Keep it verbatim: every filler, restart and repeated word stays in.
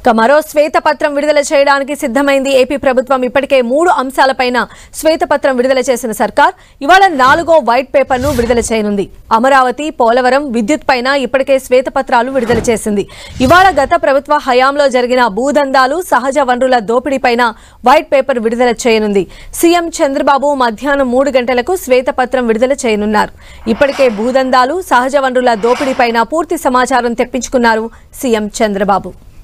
మరో శ్వేతపత్రం విడుదల చేయడానికి సిద్ధమైంది ఏపీ ప్రభుత్వం. ఇప్పటికే మూడు అంశాలపైన శ్వేతపత్రం విడుదల చేసిన సర్కార్ ఇవాళ నాలుగో వైట్ పేపర్ ను విడుదల చేయనుంది. అమరావతి, పోలవరం, విద్యుత్ పైన ఇప్పటికే శ్వేతపత్రాలు విడుదల చేసింది. ఇవాళ గత ప్రభుత్వ హయాంలో జరిగిన భూదందాలు, సహజ వనరుల దోపిడీపైన వైట్ పేపర్ విడుదల చేయనుంది. సీఎం చంద్రబాబు మధ్యాహ్నం మూడు గంటలకు శ్వేతపత్రం విడుదల చేయనున్నారు. ఇప్పటికే భూదందాలు, సహజ వనరుల దోపిడీపైన పూర్తి సమాచారం తెప్పించుకున్నారు సీఎం చంద్రబాబు.